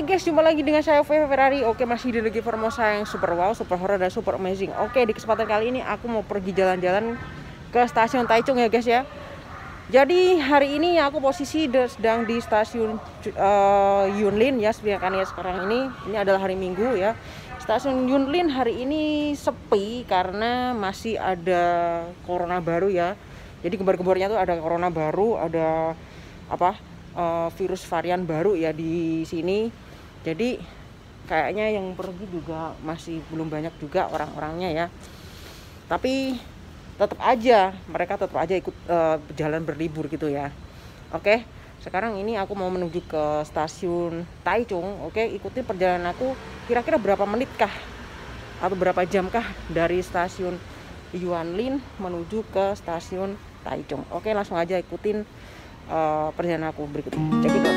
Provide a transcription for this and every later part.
Hai guys, jumpa lagi dengan saya VV Ferrari. Oke, masih di negeri Formosa yang super wow, super horror dan super amazing. Oke, di kesempatan kali ini aku mau pergi jalan-jalan ke stasiun Taichung ya guys ya. Jadi hari ini aku posisi sedang di stasiun Yunlin ya, sebenarnya sekarang ini adalah hari Minggu ya. Stasiun Yunlin hari ini sepi karena masih ada corona baru ya. Jadi gembar-gembornya tuh ada corona baru, ada virus varian baru ya di sini. Jadi kayaknya yang pergi juga masih belum banyak juga orang-orangnya ya. Tapi mereka tetap aja ikut jalan berlibur gitu ya. Oke, sekarang ini aku mau menuju ke stasiun Taichung. Oke, ikuti perjalanan aku kira-kira berapa menit kah atau berapa jam kah dari stasiun Yunlin menuju ke stasiun Taichung. Oke, langsung aja ikutin perjalanan aku berikut ini. Check it out.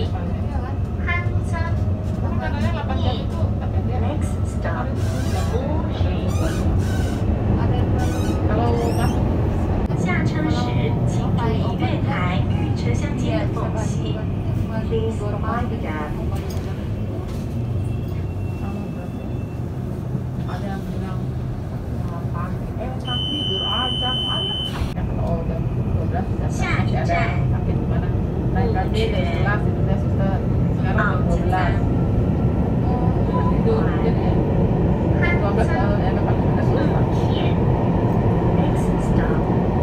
Next stop, 下车时请注意月台与车厢间的缝隙。Please mind the gap. Ada yang bilang tidur aja oh jam 12 下一站 sakit gimana naik lagi dari 11 itu saya suster sekarang jam 12 tidur jadi 12 enak pakai suster. Next stop.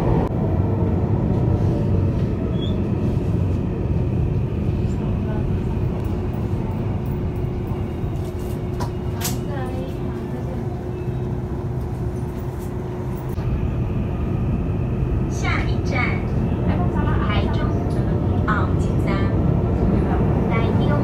下一站台中奥吉站，台中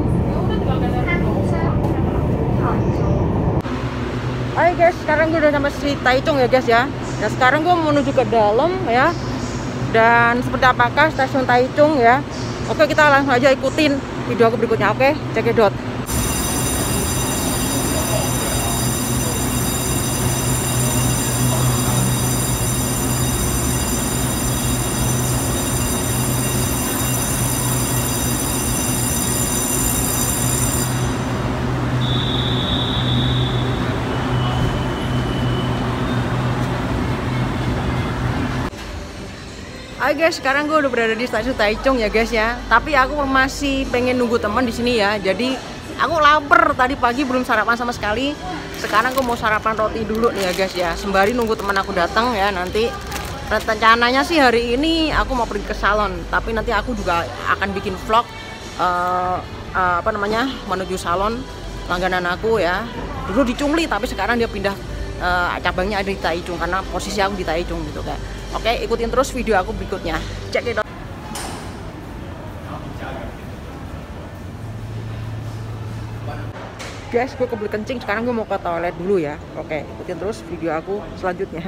Hai guys, sekarang gue udah sampai di Taichung ya guys ya. Dan sekarang gue menuju ke dalam ya. Dan seperti apakah stasiun Taichung ya. Oke, kita langsung aja ikutin video aku berikutnya. Oke, cekidot. Hai guys, sekarang gue udah berada di stasiun Taichung ya guys ya. Tapi aku masih pengen nunggu teman di sini ya. Jadi aku lapar, tadi pagi belum sarapan sama sekali. Sekarang gue mau sarapan roti dulu nih ya guys ya. Sembari nunggu teman aku datang ya nanti. Rencananya sih hari ini aku mau pergi ke salon. Tapi nanti aku juga akan bikin vlog menuju salon langganan aku ya. Dulu di Chungli tapi sekarang dia pindah cabangnya ada di Taichung karena posisi aku di Taichung gitu kan. Oke, ikutin terus video aku berikutnya. Cek it out. Guys, gue kebelet kencing. Sekarang gue mau ke toilet dulu ya. Oke, ikutin terus video aku selanjutnya.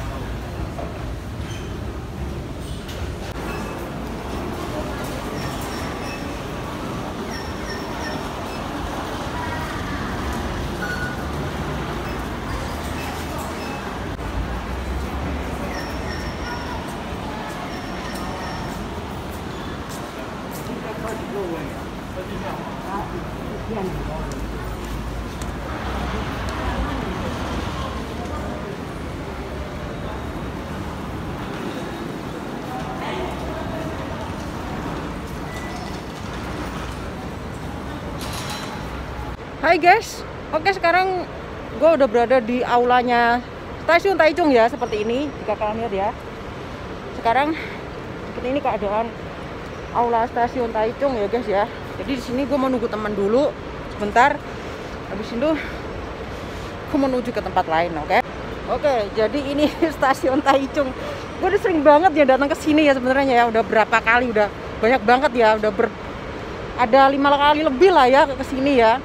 Hai guys, oke sekarang gue udah berada di aulanya stasiun Taichung ya, seperti ini jika kalian lihat ya. Sekarang seperti ini keadaan aula stasiun Taichung ya guys ya. Jadi di sini gue mau nunggu teman dulu sebentar. Habis itu gue menuju ke tempat lain, oke? Oke, jadi ini stasiun Taichung. Gue udah sering banget ya datang ke sini ya sebenarnya ya. Udah berapa kali, udah banyak banget ya. Ada 5 kali lebih lah ya ke sini ya.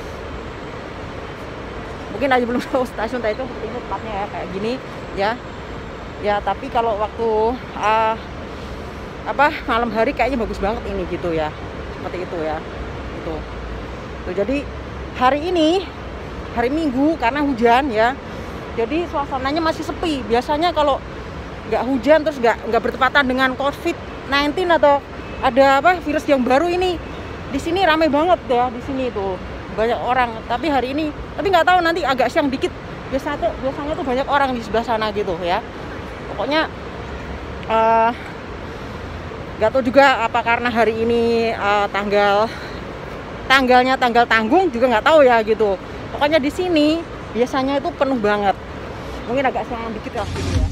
Mungkin aja belum tahu stasiun Taichung seperti ini tempatnya ya, kayak gini ya. Ya, tapi kalau waktu malam hari kayaknya bagus banget ini gitu ya. Seperti itu ya. Itu. Tuh, jadi hari ini hari Minggu karena hujan ya. Jadi suasananya masih sepi. Biasanya kalau nggak hujan terus nggak bertepatan dengan COVID-19 atau ada virus yang baru ini, di sini ramai banget ya di sini tuh. Banyak orang, tapi hari ini nggak tahu, nanti agak siang dikit biasanya tuh banyak orang di sebelah sana gitu ya. Pokoknya nggak tahu juga apa karena hari ini tanggal tanggung juga nggak tahu ya gitu. Pokoknya di sini biasanya itu penuh banget, mungkin agak siang dikit lah gitu ya.